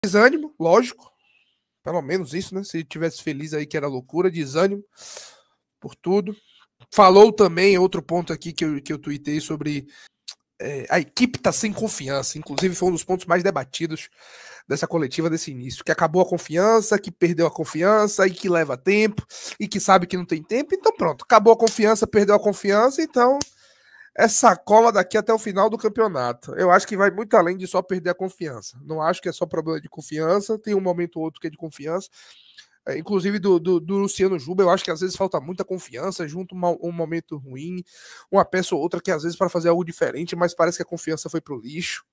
Desânimo, lógico. Pelo menos isso, né? Se tivesse feliz aí que era loucura, desânimo por tudo. Falou também, outro ponto aqui que eu tuitei sobre a equipe tá sem confiança. Inclusive foi um dos pontos mais debatidos dessa coletiva desse início. Que acabou a confiança, que perdeu a confiança e que leva tempo e que sabe que não tem tempo. Então pronto, acabou a confiança, perdeu a confiança, então é sacola daqui até o final do campeonato. Eu acho que vai muito além de só perder a confiança. Não acho que é só problema de confiança, tem um momento ou outro que é de confiança. Inclusive do Luciano Juba, eu acho que às vezes falta muita confiança, junto um momento ruim, uma peça ou outra que às vezes para fazer algo diferente, mas parece que a confiança foi pro lixo.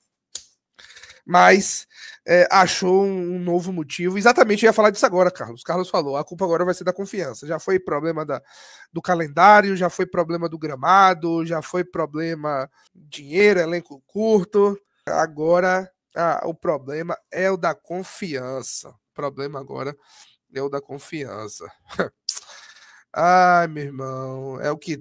Mas achou um novo motivo. Exatamente, eu ia falar disso agora, Carlos. Carlos falou, a culpa agora vai ser da confiança. Já foi problema do calendário, já foi problema do gramado, já foi problema dinheiro, elenco curto. Agora o problema é o da confiança. O problema agora é o da confiança. Ai, meu irmão, é o que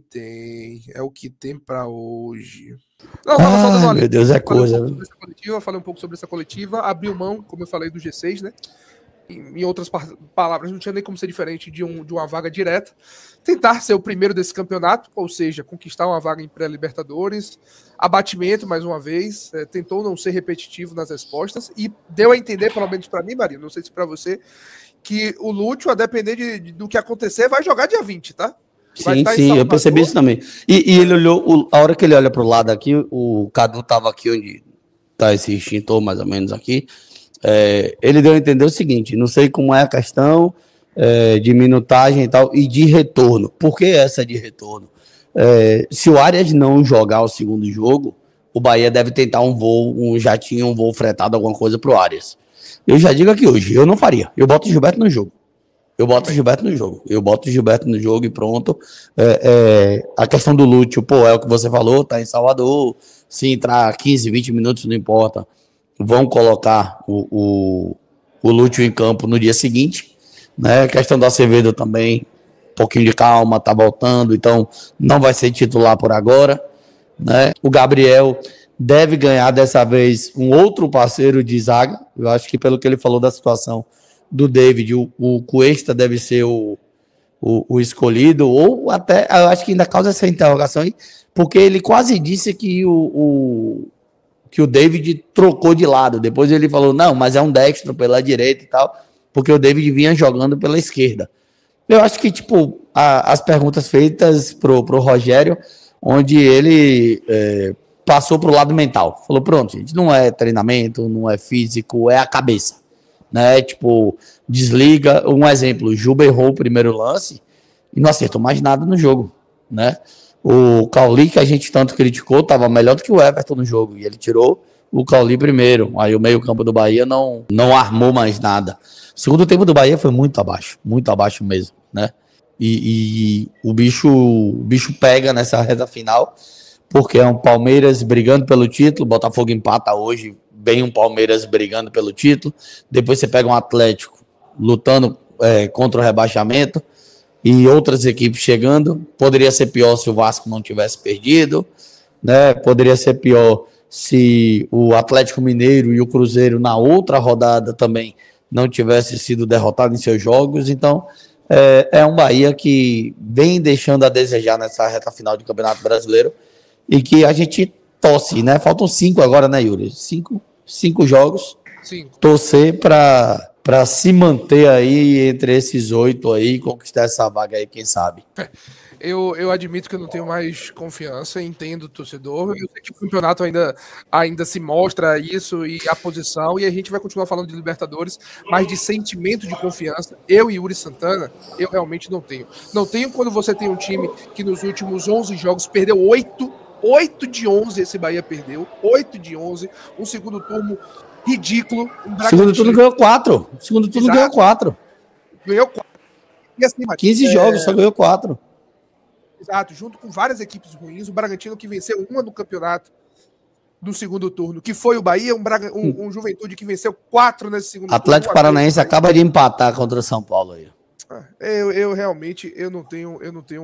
tem para hoje. Não, meu Deus, é coisa. Eu falei um pouco sobre essa coletiva, abriu mão, como eu falei, do G6, né? Em outras palavras, não tinha nem como ser diferente de uma vaga direta. Tentar ser o primeiro desse campeonato, ou seja, conquistar uma vaga em pré-Libertadores, abatimento mais uma vez, tentou não ser repetitivo nas respostas e deu a entender, pelo menos para mim, Maria, não sei se para você, que o Lúcio, a depender do que acontecer, vai jogar dia 20, tá? Sim, eu percebi isso também. E ele olhou, a hora que ele olha pro lado aqui, o Cadu tava aqui onde tá esse extintor, mais ou menos aqui, ele deu a entender o seguinte, não sei como é a questão de minutagem e tal, e de retorno. Por que essa de retorno? Se o Arias não jogar o segundo jogo, o Bahia deve tentar um voo fretado, alguma coisa pro Arias. Eu já digo aqui hoje, eu não faria. Eu boto o Gilberto no jogo. Eu boto o Gilberto no jogo e pronto. A questão do Lúcio, é o que você falou, tá em Salvador. Se entrar 15, 20 minutos, não importa. Vão colocar o Lúcio em campo no dia seguinte. Né? A questão do Acevedo também, um pouquinho de calma, tá voltando, então não vai ser titular por agora. Né? O Gabriel deve ganhar dessa vez um outro parceiro de zaga. Eu acho que pelo que ele falou da situação do David, o Cuesta deve ser o escolhido, ou até, eu acho que ainda causa essa interrogação aí, porque ele quase disse que o David trocou de lado, depois ele falou, não, mas é um dextro pela direita e tal, porque o David vinha jogando pela esquerda. Eu acho que, as perguntas feitas pro Rogério, onde ele passou pro lado mental, falou, pronto, gente, não é treinamento, não é físico, é a cabeça. Né, desliga, um exemplo, o Juba errou o primeiro lance e não acertou mais nada no jogo, né, o Cauli, que a gente tanto criticou, estava melhor do que o Everton no jogo, e ele tirou o Cauli primeiro, aí o meio campo do Bahia não armou mais nada. O segundo tempo do Bahia foi muito abaixo mesmo, né, e o bicho pega nessa reta final, porque é um Palmeiras brigando pelo título, Botafogo empata hoje, bem um Palmeiras brigando pelo título, depois você pega um Atlético lutando contra o rebaixamento e outras equipes chegando, poderia ser pior se o Vasco não tivesse perdido, né? Poderia ser pior se o Atlético Mineiro e o Cruzeiro na outra rodada também não tivesse sido derrotado em seus jogos, então é um Bahia que vem deixando a desejar nessa reta final de Campeonato Brasileiro e que a gente torce, né? Faltam 5 agora, né, Yuri? 5 jogos. 5. Torcer para se manter aí entre esses 8 aí e conquistar essa vaga aí, quem sabe. Eu admito que eu não tenho mais confiança, entendo o torcedor. Eu sei que o campeonato ainda se mostra isso e a posição, e a gente vai continuar falando de Libertadores, mas de sentimento de confiança, eu e Yuri Santana, eu realmente não tenho. Não tenho quando você tem um time que nos últimos 11 jogos perdeu 8 de 11 esse Bahia perdeu, 8 de 11, um segundo turno ridículo. Segundo turno ganhou 4. Ganhou 4. E assim, 15 jogos, só ganhou 4. Exato, junto com várias equipes ruins, o Bragantino que venceu uma no campeonato do segundo turno, que foi o Bahia, um Juventude que venceu 4 nesse segundo Atlético turno. Paranaense acaba de empatar contra o São Paulo aí. Eu realmente não tenho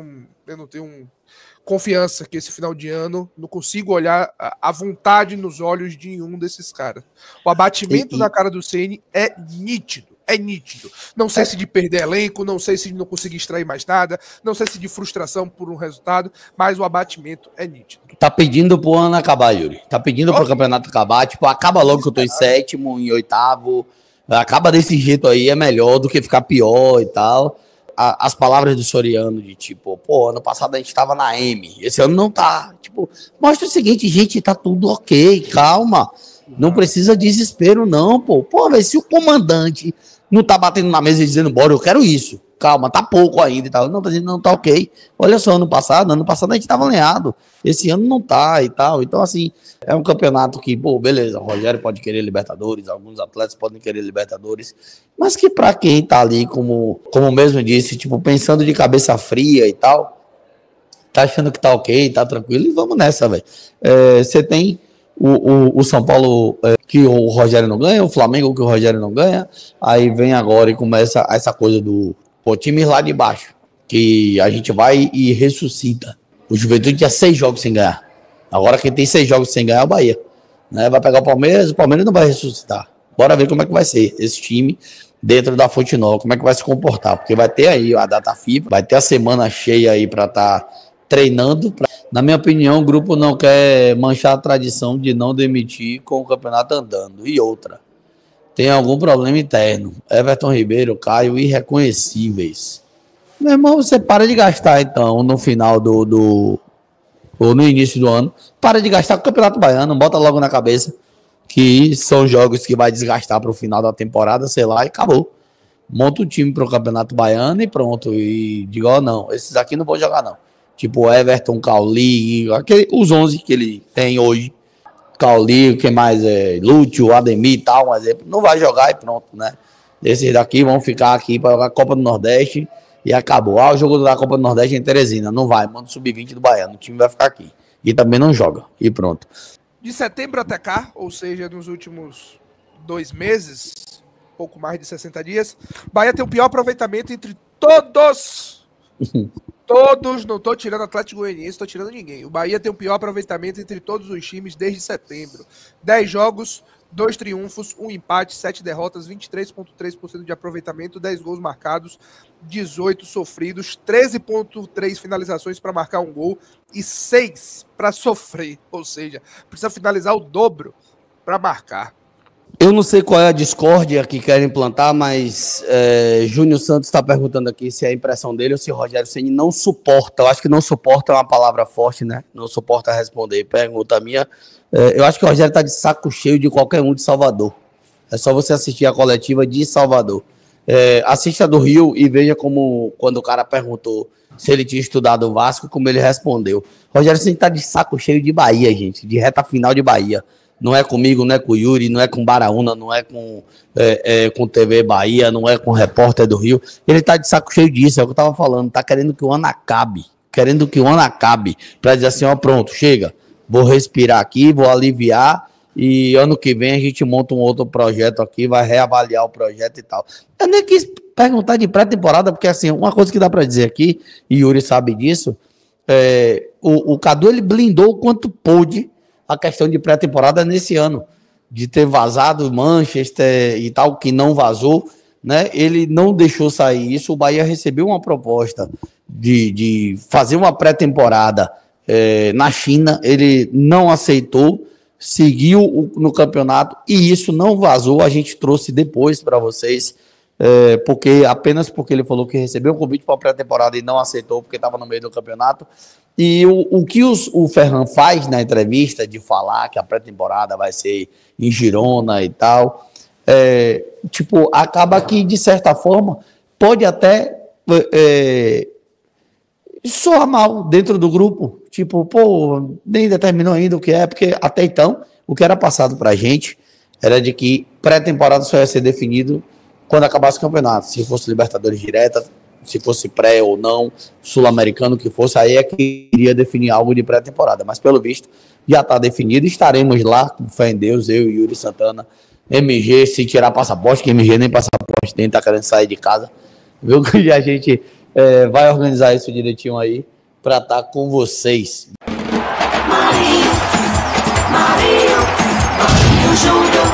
confiança que esse final de ano não consigo olhar a vontade nos olhos de nenhum desses caras. O abatimento na cara do Ceni é nítido. É nítido. Não sei se de perder elenco, não sei se de não conseguir extrair mais nada, não sei se de frustração por um resultado, mas o abatimento é nítido. Tá pedindo pro ano acabar, Yuri. Tá pedindo pro campeonato acabar. Tipo, acaba logo que eu tô em sétimo, em oitavo. Acaba desse jeito aí, é melhor do que ficar pior e tal. As palavras do Soriano de tipo, pô, ano passado a gente tava na M, esse ano não tá. Tipo, mostra o seguinte, gente, tá tudo ok, calma. Não precisa de desespero, não, pô. Pô, velho, se o comandante não tá batendo na mesa e dizendo, bora, eu quero isso. Calma, tá pouco ainda e tal. Não, tá dizendo, não, tá ok. Olha só, ano passado a gente tava alinhado. Esse ano não tá e tal. Então, assim, é um campeonato que, pô, beleza, o Rogério pode querer Libertadores, alguns atletas podem querer Libertadores, mas que pra quem tá ali, como mesmo disse, tipo, pensando de cabeça fria e tal, tá achando que tá ok, tá tranquilo, e vamos nessa, velho. Você tem o São Paulo que o Rogério não ganha, o Flamengo que o Rogério não ganha, aí vem agora e começa essa coisa do time lá de baixo, que a gente vai e ressuscita. O Juventude tinha 6 jogos sem ganhar. Agora quem tem 6 jogos sem ganhar é o Bahia. Né? Vai pegar o Palmeiras não vai ressuscitar. Bora ver como é que vai ser esse time dentro da Fonte Nova, como é que vai se comportar, porque vai ter aí a data FIFA, vai ter a semana cheia aí para estar treinando. Na minha opinião, o grupo não quer manchar a tradição de não demitir com o campeonato andando. E outra, tem algum problema interno. Everton Ribeiro, Caio, irreconhecíveis. Meu irmão, você para de gastar então no final ou no início do ano, para de gastar com o Campeonato Baiano, bota logo na cabeça que são jogos que vai desgastar para o final da temporada, sei lá, e acabou. Monta o time para o Campeonato Baiano e pronto. E diga, ó, não, esses aqui não vou jogar não. Tipo Everton, Cauli, os 11 que ele tem hoje. Cauli, quem mais é? Lúcio, Ademir e tal, um exemplo. Não vai jogar e pronto, né? Esses daqui vão ficar aqui para jogar a Copa do Nordeste e acabou. O jogo da Copa do Nordeste é em Teresina. Não vai, manda o Sub-20 do Baiano. O time vai ficar aqui. E também não joga. E pronto. De setembro até cá, ou seja, nos últimos 2 meses, pouco mais de 60 dias, Bahia tem o pior aproveitamento entre todos. Todos, não tô tirando Atlético Goianiense, tô tirando ninguém. O Bahia tem o pior aproveitamento entre todos os times desde setembro. 10 jogos, 2 triunfos, 1 empate, 7 derrotas, 23,3% de aproveitamento, 10 gols marcados, 18 sofridos, 13,3 finalizações para marcar um gol e 6 para sofrer. Ou seja, precisa finalizar o dobro para marcar. Eu não sei qual é a discórdia que querem implantar, mas Júnior Santos está perguntando aqui se é a impressão dele ou se o Rogério Ceni não suporta. Eu acho que não suporta é uma palavra forte, né? Não suporta responder. Pergunta minha. Eu acho que o Rogério está de saco cheio de qualquer um de Salvador. É só você assistir a coletiva de Salvador. Assista do Rio e veja como, quando o cara perguntou se ele tinha estudado o Vasco, como ele respondeu. O Rogério Ceni está de saco cheio de Bahia, gente. De reta final de Bahia. Não é comigo, não é com o Yuri, não é com Baraúna, não é com TV Bahia, não é com o repórter do Rio. Ele tá de saco cheio disso, é o que eu tava falando. Tá querendo que o ano acabe. Pra dizer assim, ó, pronto, chega. Vou respirar aqui, vou aliviar e ano que vem a gente monta um outro projeto aqui, vai reavaliar o projeto e tal. Eu nem quis perguntar de pré-temporada, porque assim, uma coisa que dá pra dizer aqui, e Yuri sabe disso, o Cadu, ele blindou o quanto pôde a questão de pré-temporada nesse ano, de ter vazado Manchester e tal, que não vazou, né? Ele não deixou sair isso. O Bahia recebeu uma proposta de fazer uma pré-temporada na China, ele não aceitou, seguiu no campeonato e isso não vazou. A gente trouxe depois para vocês, apenas porque ele falou que recebeu um convite para a pré-temporada e não aceitou porque estava no meio do campeonato. E o que o Ferran faz na entrevista de falar que a pré-temporada vai ser em Girona e tal, acaba que, de certa forma, pode até soar mal dentro do grupo. Tipo, pô, nem determinou ainda o que é, porque até então, o que era passado pra gente era de que pré-temporada só ia ser definido quando acabasse o campeonato. Se fosse Libertadores direta, se fosse pré ou não, sul-americano que fosse, aí é que iria definir algo de pré-temporada. Mas, pelo visto, já está definido. Estaremos lá, com fé em Deus, eu e Yuri Santana. MG, se tirar passaporte, que MG nem passaporte tem, está querendo sair de casa. viu? Que a gente vai organizar isso direitinho aí para estar com vocês. Marinho Júnior.